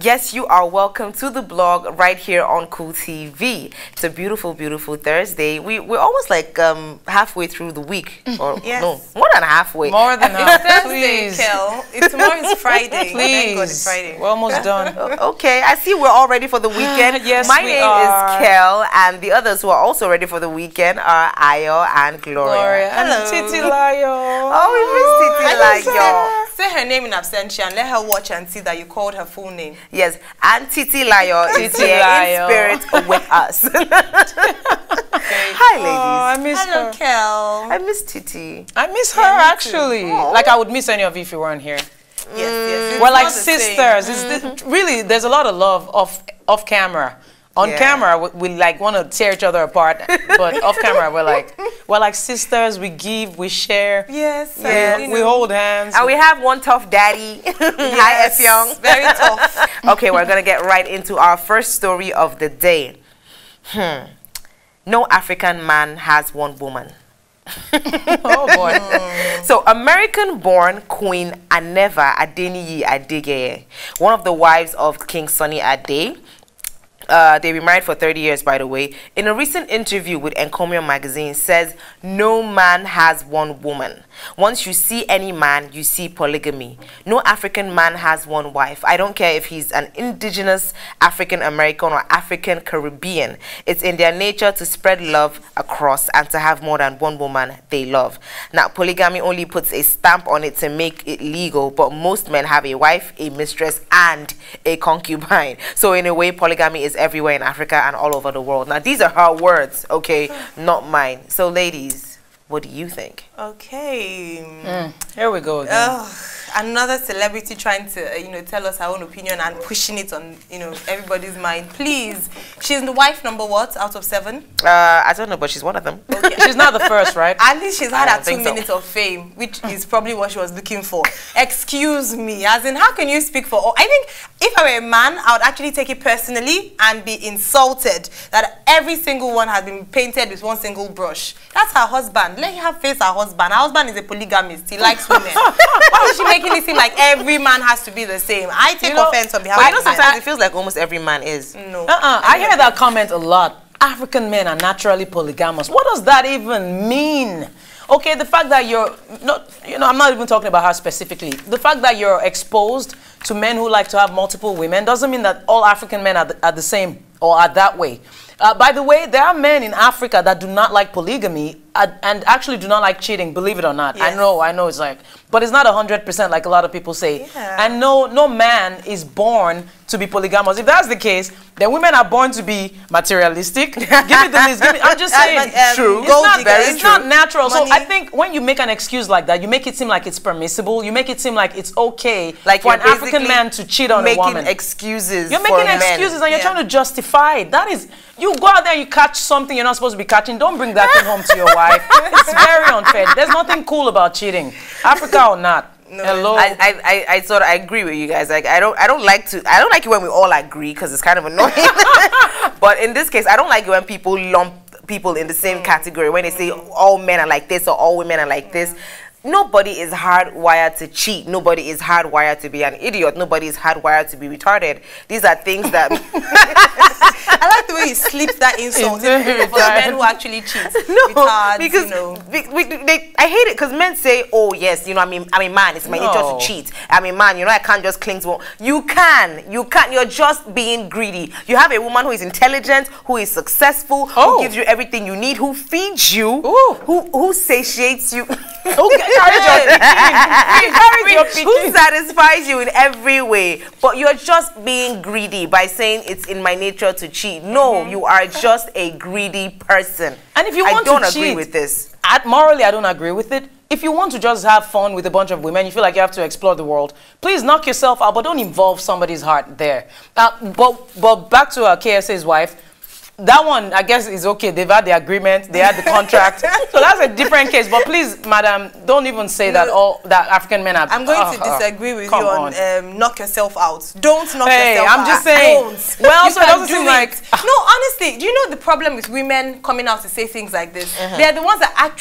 Yes, you are welcome to the blog right here on Cool TV. It's a beautiful, beautiful Thursday. We're almost like halfway through the week. Or yes. No, more than halfway. More than half. Thursday, Kel. Tomorrow is Friday. Please. Thank God it's Friday. We're almost done. Okay, I see we're all ready for the weekend. Yes, My we name are. is Kel, and the others who are also ready for the weekend are Ayo and Gloria. And Atilola. Oh, we missed Atilola. Say her name in absentia and let her watch and see that you called her full name. Yes, and Atilola is here in spirit with us. Hi, ladies. Oh, I miss Hello, her. Kel. I miss Titi. I miss her, Yeah, me too. actually. Oh. Like, I would miss any of you if you weren't here. Yes. We're like sisters. Really, there's a lot of love off camera. On camera, we like want to tear each other apart, but off camera, we're like sisters. We give, we share. Yes. We hold hands. And we have one tough daddy. Hi, F Young. Very tough. Okay, we're gonna get right into our first story of the day. No African man has one woman. Oh boy. So, American-born Queen Aneva Adeniyi Adegeye, one of the wives of King Sunny Ade. They've been married for 30 years, by the way. In a recent interview with Encomium magazine, says no man has one woman. Once you see any man, you see polygamy. No African man has one wife. I don't care if he's an indigenous African American or African Caribbean. It's in their nature to spread love across and to have more than one woman they love. Now, polygamy only puts a stamp on it to make it legal, but most men have a wife, a mistress, and a concubine. So in a way, polygamy is everywhere in Africa and all over the world. Now, these are her words, okay, not mine. So, ladies, what do you think? Okay. Here we go again. Another celebrity trying to, tell us her own opinion and pushing it on, everybody's mind. Please. She's the wife number what out of 7? I don't know, but she's one of them. Okay. She's not the first, right? At least she's had I her don't 2 think so. minutes of fame, which is probably what she was looking for. Excuse me, as in, how can you speak for all? I think if I were a man, I would actually take it personally and be insulted that every single one has been painted with one single brush. That's her husband. Let her face her husband. Her husband is a polygamist. He likes women. Why is she making it seem like every man has to be the same? I take offense on behalf But of I know men. sometimes it feels like almost every man is. No. I hear that comment a lot. African men are naturally polygamous. What does that even mean? Okay, the fact that you're not, I'm not even talking about her specifically. The fact that you're exposed to men who like to have multiple women doesn't mean that all African men are the same or are that way. By the way, there are men in Africa that do not like polygamy and actually do not like cheating, believe it or not. Yes. I know it's like, but it's not 100% like a lot of people say. Yeah. And no man is born to be polygamous. If that's the case, then women are born to be materialistic. Give me the list. I'm just saying. True. It's not natural. Money. So I think when you make an excuse like that, you make it seem like it's permissible. You make it seem like it's okay Like for an you're African man to cheat on a woman. making excuses. You're for making men. excuses and you're trying to justify it. That is, you go out there and you catch something you're not supposed to be catching. Don't bring that thing home to your wife. It's very unfair. There's nothing cool about cheating, Africa or not. No. Hello. I sort of agree with you guys. Like I don't like it when we all agree because it's kind of annoying. But in this case, I don't like it when people lump people in the same category. When they say all men are like this or all women are like this. Nobody is hardwired to cheat. Nobody is hardwired to be an idiot. Nobody is hardwired to be retarded. These are things that... I like the way you slipped that insult for the men who actually cheat. No, Retards, because I hate it because men say, oh yes, I'm a man, it's my nature to cheat. I'm a man, I can't just cling to one. You can, you're just being greedy. You have a woman who is intelligent, who is successful, who gives you everything you need, who feeds you, who satiates you. Who satisfies you in every way, but you're just being greedy by saying it's in my nature to cheat. No, you are just a greedy person. And if you want I don't to agree cheat, with this. Morally, I don't agree with it. If you want to just have fun with a bunch of women, you feel like you have to explore the world, please knock yourself out, but don't involve somebody's heart there. But back to KSA's wife. That one, I guess, is okay. They've had the agreement, they had the contract. So that's a different case. But please, madam, don't even say that African men are... I'm going to disagree with you on knock yourself out. Don't knock yourself out. I'm just saying. Don't. Well, so it doesn't seem like... No, honestly, do you know the problem with women coming out to say things like this? They're the ones that actually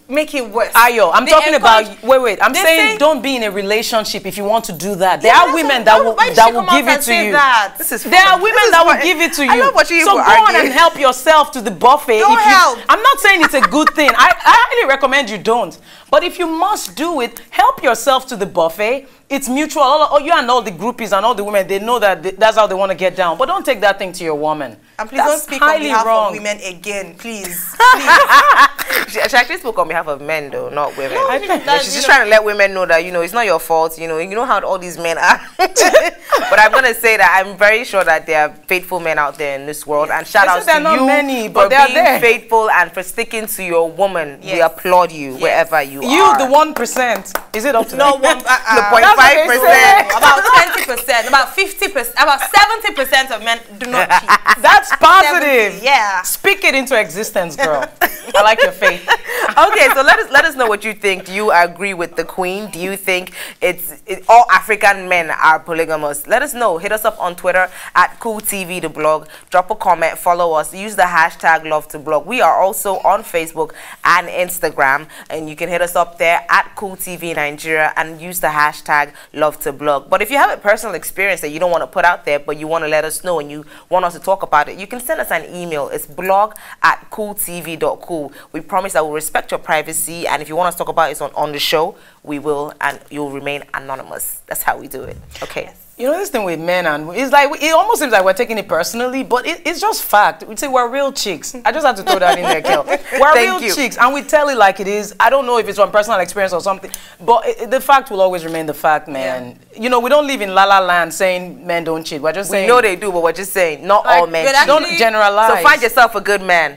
make it worse. Ayo, I'm They talking about, encourage- wait, I'm they saying say- don't be in a relationship if you want to do that. There Yeah, are that's women what- that will, why did that she will come give out it and to say you. that? This is There are fun. women This is that will fun. give it to you. I love watching you so people go on argue. and help yourself to the buffet. Don't help. I'm not saying it's a good thing. I highly recommend you don't. But if you must do it, help yourself to the buffet. It's mutual. You and all the groupies and all the women, they know that that's how they want to get down. But don't take that thing to your woman. And please don't speak on behalf of women again, please. She actually spoke on behalf of men, though, not women. No, I think that, She's just trying to let women know that, you know, it's not your fault. You know how all these men are. But I'm going to say that I'm very sure that there are faithful men out there in this world. And shout out to you not many, but for they are being there. faithful and for sticking to your woman. We Yes. applaud you wherever you You, are. the 1%. Is it up to No, them? the 0.5%. about 20%, about 50%, about 70% of men do not cheat. That's positive. 70, yeah. Speak it into existence, girl. I like your faith. Okay, so let us know what you think. Do you agree with the queen? Do you think all African men are polygamous? Let us know. Hit us up on Twitter at CoolTV the blog. Drop a comment, follow us, use the hashtag #LoveToBlog. We are also on Facebook and Instagram, and you can hit us up there at CoolTV Nigeria and use the hashtag #LoveToBlog. But if you have a personal experience that you don't want to put out there, but you want to let us know and you want us to talk about it, you can send us an email. It's blog@cooltv.cool. We promise that we'll respect your privacy, and if you want us to talk about it on the show, we will, and you'll remain anonymous. That's how we do it. Okay. Yes. You know, this thing with men, and it's like, it almost seems like we're taking it personally, but it's just fact. We say we're real chicks. I just have to throw that in there, Kel. We're real chicks, and we tell it like it is. I don't know if it's from personal experience or something, but the fact will always remain the fact, man. Yeah. You know, we don't live in la-la land saying men don't cheat. We're just saying... We know they do, but we're just saying not Like, all men but cheat. Don't generalize. So find yourself a good man.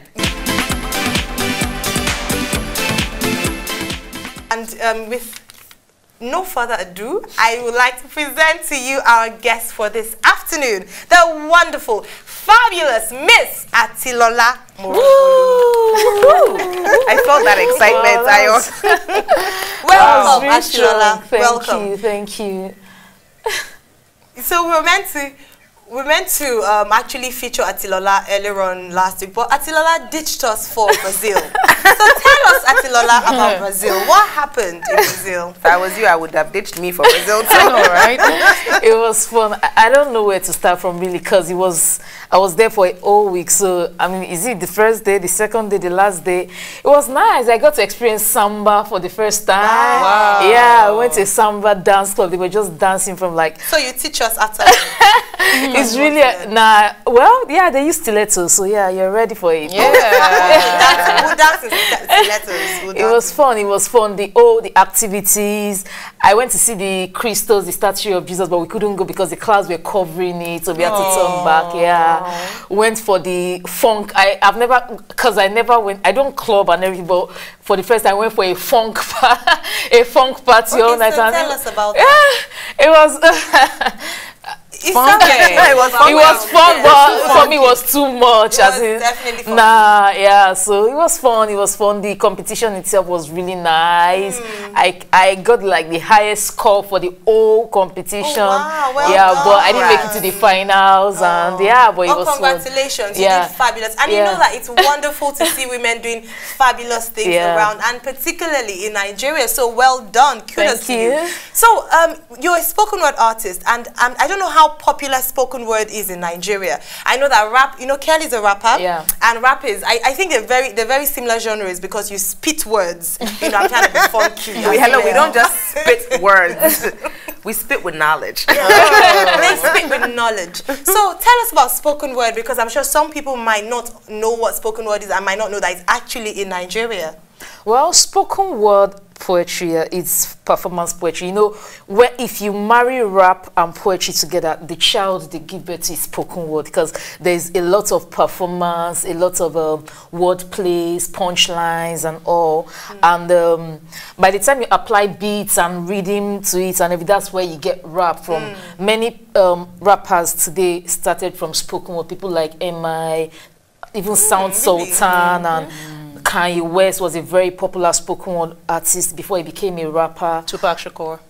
And with no further ado, I would like to present to you our guest for this afternoon, the wonderful, fabulous Miss Atilola. I felt that excitement. Welcome, Atilola. Welcome. Thank you. So we're meant to actually feature Atilola earlier on last week, but Atilola ditched us for Brazil. So tell us, Atilola, about Brazil. What happened in Brazil? If I was you, I would have ditched me for Brazil too. I know, right? It was fun. I don't know where to start from really, because I was there for a whole week. So I mean, is it the first day, the second day, the last day? It was nice. I got to experience samba for the first time. Wow. Yeah, I went to a samba dance club. They were just dancing from like... So you teach us after. It's really well, yeah, they use stilettos, so yeah, you're ready for it. Yeah. We'll dance in stilettos. It was fun. It was fun. The activities. I went to see the crystals, the statue of Jesus, but we couldn't go because the clouds were covering it, so we had to turn back. Yeah. Went for the funk. I've never, because I never went. I don't club and everything, but for the first time I went for a funk party all night. So tell us about that. Yeah, it was. It fun. It was fun. It was fun, Yeah, but too for me it was too much. It was definitely fun. Yeah, so it was fun. It was fun. The competition itself was really nice. I got like the highest score for the whole competition. Oh, wow, well yeah, done. but I didn't make it to the finals, and yeah, but it was congratulations. fun. You did fabulous. And you know that it's wonderful to see women doing fabulous things around, and particularly in Nigeria. So well done. Kudos to you. So you're a spoken word artist, and I don't know how popular spoken word is in Nigeria. I know that rap, you know, Kelly's a rapper, and rap is, I think they're very similar genres because you spit words. You know, I'm trying to be funky. We don't just spit words. We spit with knowledge. They spit with knowledge. So tell us about spoken word, because I'm sure some people might not know what spoken word is and might not know that it's actually in Nigeria. Well, spoken word poetry is performance poetry. You know, where if you marry rap and poetry together, the child they give birth to is spoken word, because there's a lot of performance, a lot of word plays, punchlines and all. And by the time you apply beats and rhythm to it, and that's where you get rap from. Many rappers today started from spoken word. People like M.I., even Sound Sultan, and Kanye West was a very popular spoken word artist before he became a rapper. Tupac Shakur.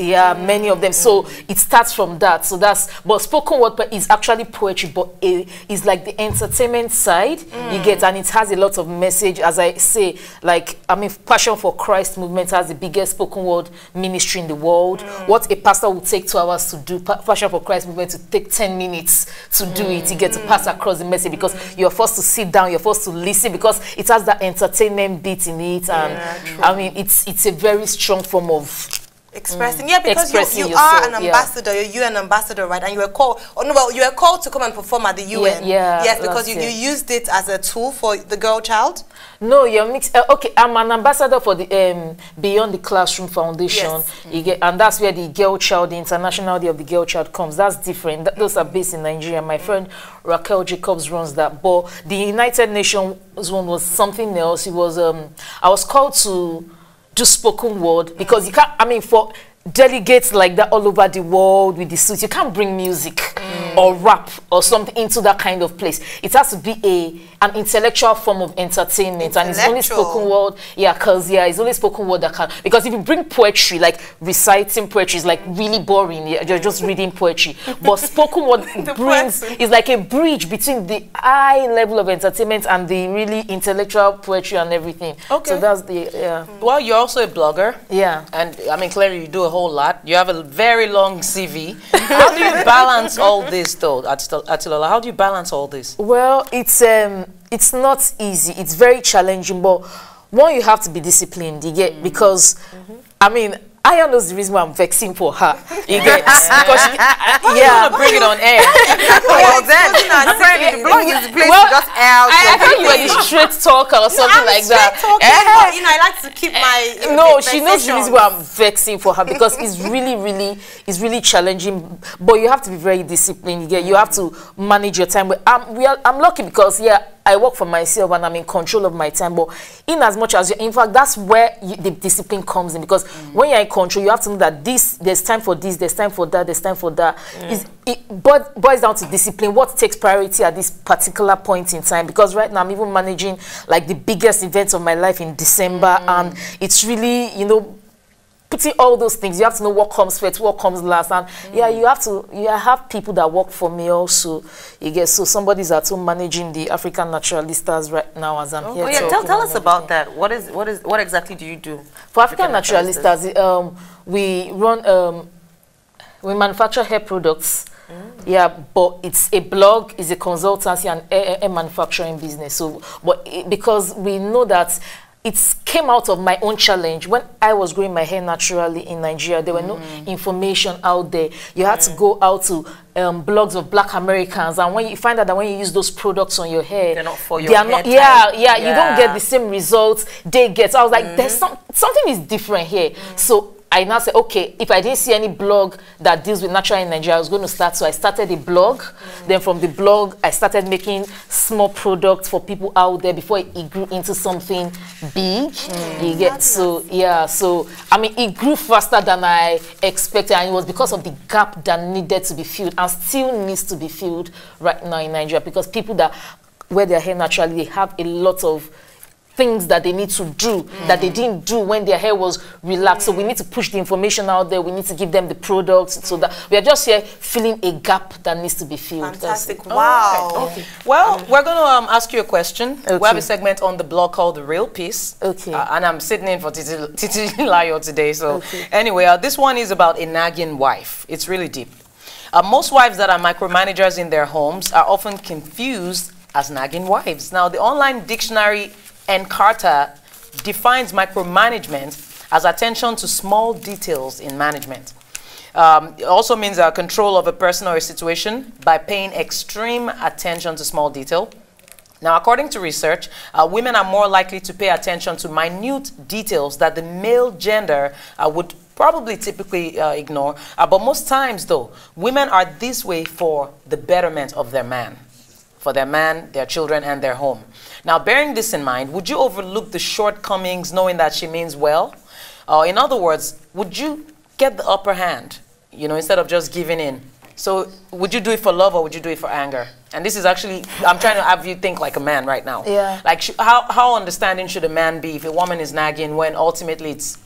Yeah, many of them. So it starts from that. So that's, but spoken word is actually poetry, but it's like the entertainment side you get, and it has a lot of message. As I say, like, I mean, Passion for Christ movement has the biggest spoken word ministry in the world. What a pastor would take 2 hours to do, Passion for Christ movement to take 10 minutes to do it. You get to pass across the message because you're forced to sit down, you're forced to listen because it has that entertainment bit in it, and I mean, it's a very strong form of expressing, because you yourself, are an ambassador, you're an ambassador, right? And you were called, you were called to come and perform at the UN. Yes, because you used it as a tool for the girl child. No, you're mixed. Okay, I'm an ambassador for the Beyond the Classroom Foundation. You get, and that's where the Girl Child, the International Day of the Girl Child comes. That's different. Those are based in Nigeria. My friend Raquel Jacobs runs that. But the United Nations one was something else. It was I was called to do spoken word because you can't, I mean, for delegates like that all over the world with the suits, you can't bring music or rap or something into that kind of place. It has to be an intellectual form of entertainment, and it's only spoken word. Because it's only spoken word that can, because if you bring poetry, like reciting poetry is like really boring. You're just reading poetry. But spoken word is like a bridge between the high level of entertainment and the really intellectual poetry and everything. Okay. So that's the Well, you're also a blogger. Yeah. And I mean, clearly you do a whole lot. You have a very long CV. How do you balance all this, though, Atilola? How do you balance all this? Well, it's not easy. It's very challenging, but one, you have to be disciplined. You get, because I mean, I know the reason why I'm vexing for her. You get, because you want to bring it on air. Well, then, apparently the blog is the place to just out. I think you were the straight talker or something like that. But, you know, I like to keep my no, she knows the reason why I'm vexing for her, because it's really challenging. But you have to be very disciplined. You have to manage your time. But I'm lucky because I work for myself and I'm in control of my time. But in as much as in fact, that's where the discipline comes in, because when you're in control, you have to know that there's time for this, there's time for that, there's time for that. It boils down to discipline. What takes priority at this particular point in time? Because right now I'm even managing like the biggest events of my life in December, and it's really, you know, putting all those things. You have to know what comes first, what comes last, and you have people that work for me also. You get, so somebody's at home managing the African Naturalistas right now as I'm here. Tell us about that. What exactly do you do for African Naturalistas? We run we manufacture hair products. But it's a blog, it's a consultancy and a manufacturing business. So, because we know that it came out of my own challenge. When I was growing my hair naturally in Nigeria, there were no information out there. You had to go out to blogs of Black Americans, and when you find out that when you use those products on your hair, they're not for your hair type. You don't get the same results they get. So I was like, there's something is different here. So I now said, okay, if I didn't see any blog that deals with natural in Nigeria, I was going to start. So I started a blog. Then from the blog, I started making small products for people out there before it grew into something big. You get, so I mean, it grew faster than I expected, and it was because of the gap that needed to be filled and still needs to be filled right now in Nigeria, because people that wear their hair naturally, they have a lot of things that they need to do that they didn't do when their hair was relaxed. So we need to push the information out there. We need to give them the products, so that we are just here filling a gap that needs to be filled. Fantastic. Wow. Okay. Well, we're going to ask you a question. Okay. We have a segment on the blog called The Real Piece. Okay. And I'm sitting in for Titi Layo today. So anyway, this one is about a nagging wife. It's really deep. Most wives that are micromanagers in their homes are often confused as nagging wives. Now, the online dictionary Encarta defines micromanagement as attention to small details in management. It also means control of a person or a situation by paying extreme attention to small detail. Now, according to research, women are more likely to pay attention to minute details that the male gender would probably typically ignore. But most times, though, women are this way for the betterment of their man. For their man, their children, and their home. Now, bearing this in mind, would you overlook the shortcomings knowing that she means well? In other words, would you get the upper hand, you know, instead of just giving in? So would you do it for love or would you do it for anger? And this is actually, I'm trying to have you think like a man right now. Yeah. Like, how understanding should a man be if a woman is nagging when ultimately it's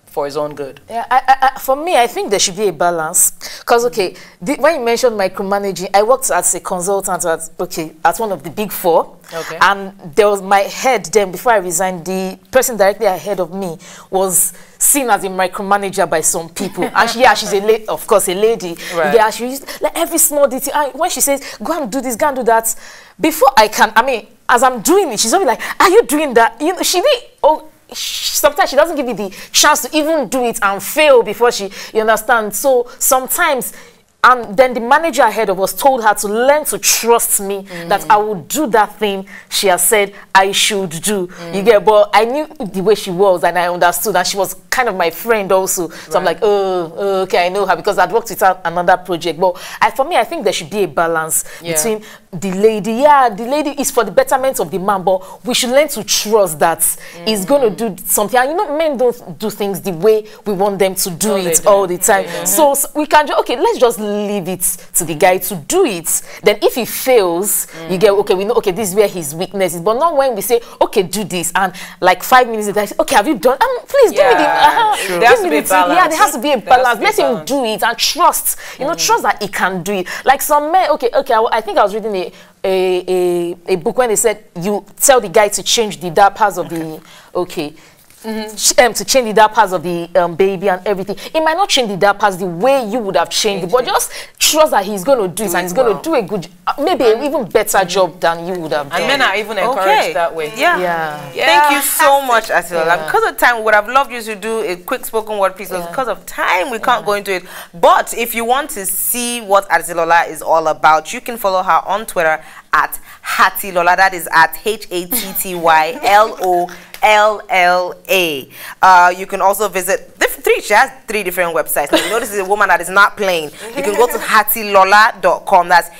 for his own good? Yeah, for me, I think there should be a balance. Because, okay, when you mentioned micromanaging, I worked as a consultant at one of the big four. Okay. And there was my head then, before I resigned, the person directly ahead of me was seen as a micromanager by some people. And she's of course a lady. Right. Yeah, she used like every small detail. When she says, go and do this, go and do that, before I can, as I'm doing it, she's always like, are you doing that? You know, sometimes she doesn't give me the chance to even do it and fail before you understand. So sometimes, and then the manager ahead of us told her to learn to trust me that I would do that thing she has said I should do. You get, but I knew the way she was and I understood, and she was kind of my friend also. So I'm like, oh, okay, I know her because I'd worked with her on another project. But for me, I think there should be a balance between the lady. Yeah, the lady is for the betterment of the man, but we should learn to trust that he's going to do something. And you know, men don't do things the way we want them to do it all the time. So we can just, okay, let's just leave it to the guy to do it. Then if he fails, you get, okay, we know, okay, this is where his weakness is. But not when we say, okay, do this, and like 5 minutes later, I say, okay, have you done? Please give me the. There has to be a balance. Yeah, there has to be a balance. Let him do it and trust. You know, trust that he can do it. Like some men, okay. I think I was reading a book when they said you tell the guy to change the diapers of the to change the diapers of the baby and everything. It might not change the diapers the way you would have changed it, but just trust that he's going to do it and he's going to do a good, maybe an even better job than you would have done. And men are even encouraged that way. Yeah. Thank you so much, Atilola. Because of time, we would have loved you to do a quick spoken word piece. Because of time, we can't go into it. But if you want to see what Atilola is all about, you can follow her on Twitter at Atilola. That is at HATTYLOLLA. You can also visit she has 3 different websites. Now, you know, this is a woman that is not playing. You can go to Atilola.com. That's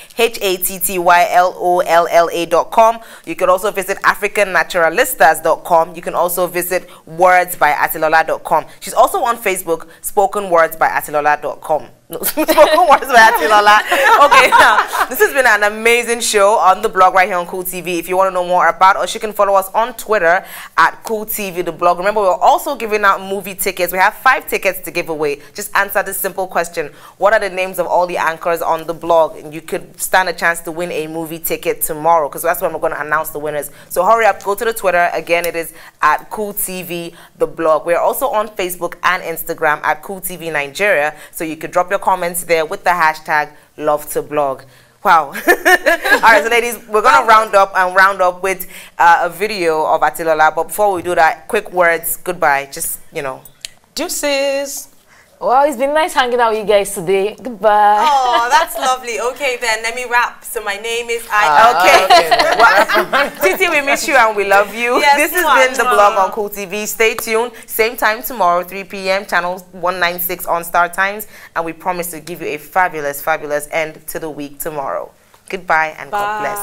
HATTYLOLLA.com. You can also visit AfricanNaturalistas.com. You can also visit wordsbyatilola.com. She's also on Facebook, spokenwordsbyatilola.com. No, spoken words by Atilola. Okay, now this has been an amazing show on the blog right here on Cool TV. If you want to know more about us, you can follow us on Twitter at Cool TV, the blog. Remember, we're also giving out movie tickets. We have 5 tickets to give away. Just answer this simple question: what are the names of all the anchors on the blog? And you could stand a chance to win a movie ticket tomorrow, because that's when we're going to announce the winners. So hurry up, go to the Twitter. Again, it is at Cool TV, the blog. We're also on Facebook and Instagram at Cool TV Nigeria, so you could drop your comments there with the hashtag #LoveToBlog. Wow. All right, so ladies, we're going to round up with a video of Atilola. But before we do that, quick words, goodbye. Just, you know. Deuces. Well, it's been nice hanging out with you guys today. Goodbye. Oh, that's lovely. Okay, then let me wrap. So my name is Okay. Well, Titi, we miss you and we love you. Yes, this has been the blog on Cool TV. Stay tuned. Same time tomorrow, 3 p.m. Channel 196 on Star Times. And we promise to give you a fabulous, fabulous end to the week tomorrow. Goodbye and God bless.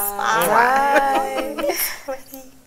Bye.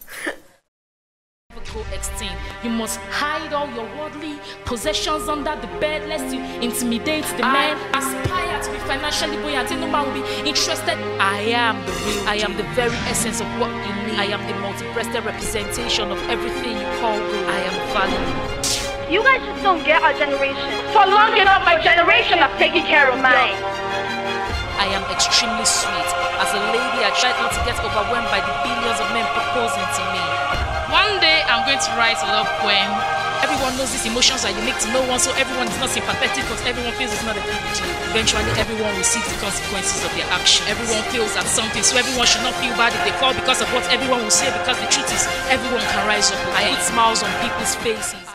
Go extinct. You must hide all your worldly possessions under the bed, lest you intimidate the man. Aspire to be financially buoyant. No man will be interested. I am the real. I am the very essence of what you need. I am the multi-breasted representation of everything you call good. I am valuable. You guys just don't get our generation. For long enough, my generation have taken care of mine. I am extremely sweet. As a lady, I try not to get overwhelmed by the billions of men proposing to me. One day, I'm going to write a love poem. Everyone knows these emotions are unique to no one, so everyone is not sympathetic because everyone feels it's not a big deal. Eventually, everyone receives the consequences of their action. Everyone feels at something, so everyone should not feel bad if they fall because of what everyone will say, because the truth is, everyone can rise up. I put smiles on people's faces.